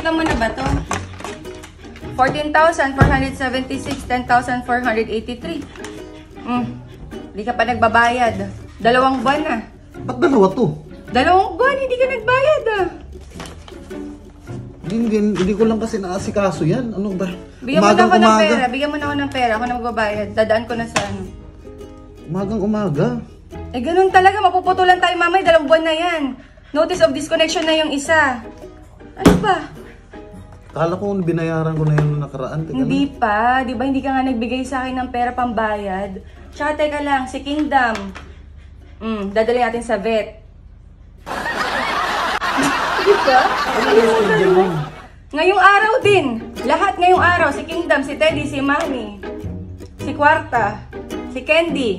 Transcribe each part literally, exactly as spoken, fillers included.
Nakita mo na ba to? fourteen thousand four hundred seventy-six, ten thousand four hundred eighty-three. Hmm. Hindi ka pa nagbabayad. Dalawang buwan na. Ba't dalawa to? Dalawang buwan, hindi ka nagbayad ah. Hindi, hindi, hindi ko lang kasi naasikaso yan. Ano ba? Bigyan mo na ako ng pera. Bigyan mo na ako ng pera. Ako na magbabayad. Dadaan ko na sa ano. Umagang umaga. Eh, ganun talaga. Mapuputulan tayo mamay. Dalawang buwan na yan. Notice of disconnection na yung isa. Ano ba? Kala ko binayaran ko na yun nakaraan. Teka Hindi na. pa. Di ba hindi ka nga nagbigay sa akin ng pera pambayad? Tsaka teka lang, si Kingdom. Hmm, dadali natin sa vet. Di ba? Ngayong araw din. Lahat ngayong araw. Si Kingdom, si Teddy, si Manny. Si Kwarta. Si Candy.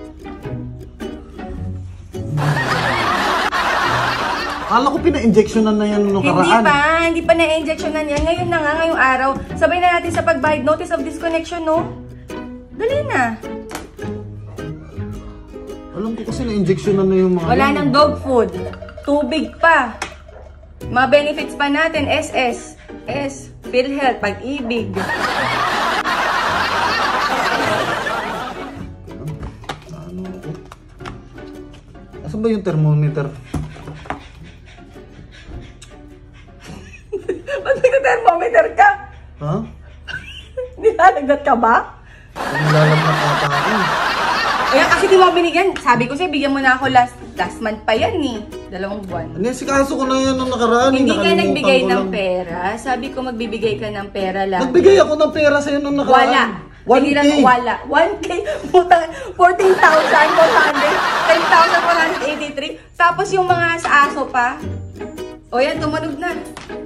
Kala ko pina-injectionan na yan nung nakaraan. Hindi pa. Hindi pa na-injectionan yan. Ngayon na nga, ngayong araw. Sabay na natin sa pagbayad. Notice of disconnection, no? Dali na. Alam ko kasi na-injectionan na yung mga... Wala nang dog food. Tubig pa. Mga benefits pa natin. S S. S. PhilHealth. Pag-ibig. Ano ko? Asan ba yung thermometer? Ba't nag-thermometer ka? Ha? Nilalagdat ka ba? Nilalagdat ata ako. Ayan, kasi di mo binigyan. Sabi ko sa'yo, bigyan mo na ako last last month pa yan eh. Dalawang buwan. Ano yung sikaso ko na yan nung nakaraan? Hindi ka Nakalimutan nagbigay ko ng lang. pera. Sabi ko magbibigay ka ng pera lang. Nagbigay ako ng pera sa'yo nung nakaraan. Wala. one K. Wala. one K. Putang, fourteen thousand four hundred. ten thousand four hundred eighty-three. Tapos yung mga sa aso pa. O yan, tumunog na.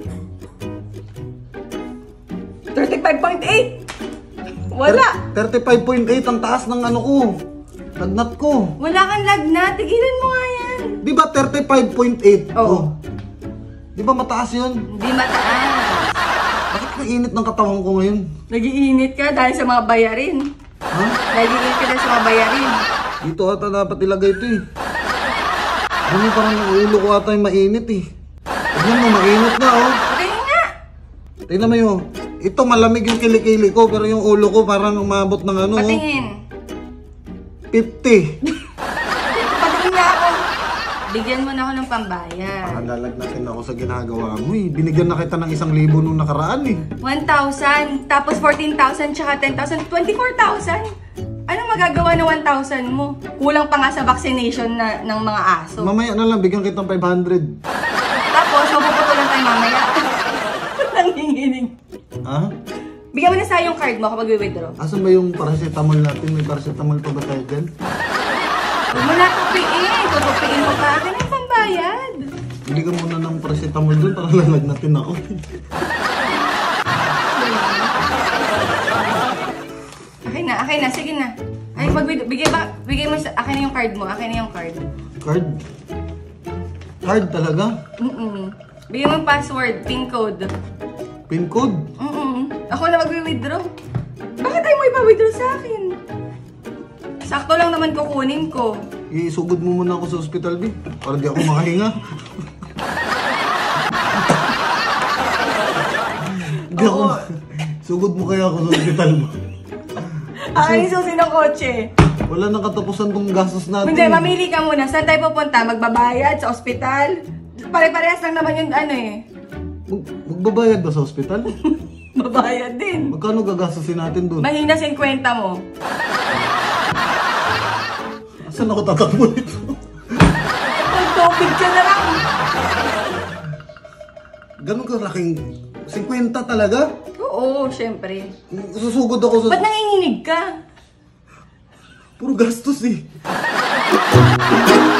thirty-five point eight. Wala. thirty-five point eight ang taas ng ano ko. Lagnat ko. Wala kang lagnat. Tigilan mo nga yan. Di ba thirty-five point eight? Oo. Di ba mataas yun? Hindi mataas. Bakit mainit ng katawan ko ngayon? Nag-iinit ka dahil sa mga bayarin. Ha? Nag-iinit ka dahil sa mga bayarin. Dito ata dapat ilagay ito eh. Ano parang ang ulo ko ata yung mainit eh. Tignan mo, mainit na oh. Tingnan nga. Tignan mo yun. Ito malamig yung kilikili ko pero yung ulo ko parang umabot ng ano. Patingin. fifty. Patingin nga ako. Bigyan mo na ako ng pambayad. Pakalalagnat ako sa ginagawa mo eh. Binigyan na kita ng isang libo nung nakaraan eh. one thousand, tapos fourteen thousand, tsaka ten thousand, twenty-four thousand. Ano magagawa ng one thousand mo? Kulang pa nga sa vaccination na, ng mga aso. Mamaya na lang, bigyan kitang five hundred. Tapos, mapuputulan tayo mamaya. Nanginginig. Ha? Bigyan mo na sa yung card mo kapag i-withdraw. Asan ba yung paracetamol natin? May paracetamol pa ba tayo dyan? Huwag mo na tupiin. Tutupiin mo pa. Akin ang pambayad. Hindi ka muna ng paracetamol dun para lalagnatin ako. Akin na, akin na. Sige na. Ay, pag bigay ba, bigay mo sa akin na yung card mo. Akin na yung card. Card? Card talaga? Mm-mm. Bigyan mo yung password, pin code. Pin code? Mm-mm. Ako na mag-withdraw. Bakit tayo mo ipa-withdraw sa akin? Sakto lang naman kukunin ko. Isugod mo muna ako sa hospital, B. Para di ako makahinga. Di ako... Sugod mo kaya ako sa hospital mo. Akin yung susi ng kotse. Wala nang katapusan tong gastos natin. Hindi, mamili ka muna. Saan tayo pupunta? Magbabayad sa ospital? Pare-parehas lang naman yung ano eh. Mag magbabayad ba sa hospital? Babayad din. Magkano gagastusin natin doon? Mahina fifty mo. Saan ako tatakbo nito? Pag-topid ka na lang. Ganun kalaking... fifty talaga? Oo, syempre. Susugod ako sa... Ba't nanginginig ka? Puro gastos eh.